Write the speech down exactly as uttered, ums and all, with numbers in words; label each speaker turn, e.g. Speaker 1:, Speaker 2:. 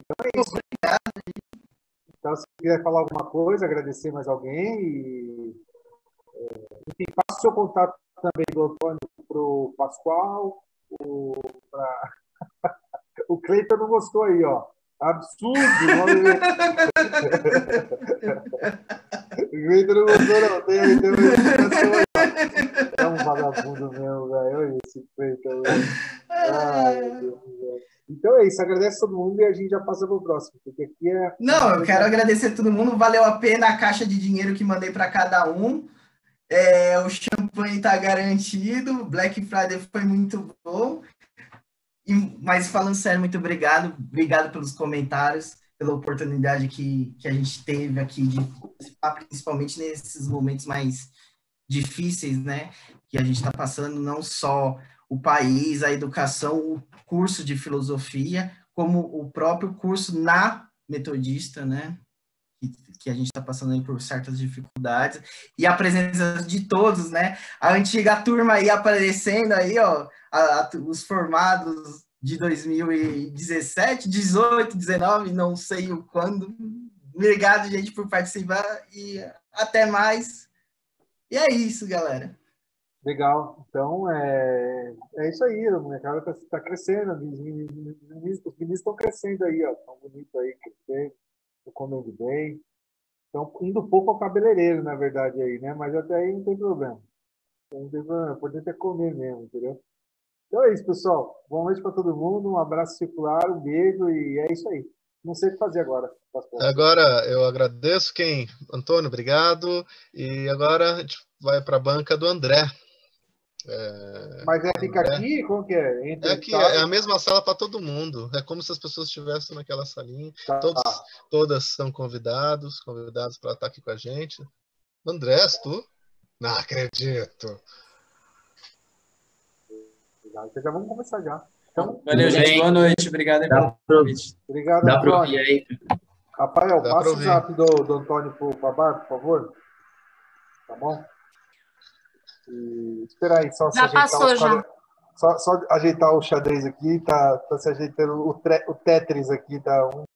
Speaker 1: Então, se quiser falar alguma coisa, agradecer mais alguém e, enfim, passe o seu contato também do Antônio para o Pascoal, o, pra... o Cleiton não gostou aí, ó. Absurdo! O Cleiton não gostou, não. Tem, tem uma indicação aí, ó. É um vagabundo mesmo, velho. Olha esse Cleiton. Ai, meu Deus, velho. Então é isso, agradece todo mundo e a gente já passa para o próximo, porque aqui é...
Speaker 2: Não, eu quero agradecer a todo mundo, valeu a pena a caixa de dinheiro que mandei para cada um, é, o champanhe está garantido, Black Friday foi muito bom, e, mas falando sério, muito obrigado, obrigado pelos comentários, pela oportunidade que, que a gente teve aqui de participar, principalmente nesses momentos mais difíceis, né, que a gente está passando, não só o país, a educação, o curso de filosofia, como o próprio curso na Metodista, né? Que, que a gente está passando aí por certas dificuldades, e a presença de todos, né? A antiga turma aí aparecendo aí, ó, a, a, os formados de dois mil e dezessete, dezoito, dezenove, não sei o quando. Obrigado, gente, por participar e até mais. E é isso, galera.
Speaker 1: Legal. Então, é, é isso aí. A molecada está tá crescendo. Os meninos estão crescendo aí, ó. Estão bonitos aí, crescendo, estão comendo bem. Estão indo um pouco ao cabeleireiro, na verdade, aí, né? Mas até aí não tem problema. Não tem problema. O importante é comer mesmo, entendeu? Então é isso, pessoal. Boa noite para todo mundo. Um abraço circular, um beijo e é isso aí. Não sei o que fazer agora.
Speaker 3: Agora eu agradeço quem? Antônio, obrigado. E agora a gente vai para a banca do André.
Speaker 1: É... Mas é, fica André. Aqui? Como que é?
Speaker 3: Entre é aqui, é a mesma sala para todo mundo. É como se as pessoas estivessem naquela salinha. Tá. Todos, todas são convidados, convidados para estar aqui com a gente. André, tu? Não acredito.
Speaker 1: Então já vamos começar já. Então,
Speaker 4: valeu, gente. Boa noite. Obrigado pelo convite.
Speaker 1: Obrigado,
Speaker 4: Dá
Speaker 1: Antônio.
Speaker 4: para ouvir aí?
Speaker 1: Rafael, Dá passa o zap do, do Antônio para o Babar, por favor. Tá bom? E, espera aí, só
Speaker 5: já
Speaker 1: se
Speaker 5: passou,
Speaker 1: os
Speaker 5: já.
Speaker 1: Só, só ajeitar o xadrez aqui, tá, tá se ajeitando o, tre, o Tetris aqui, tá um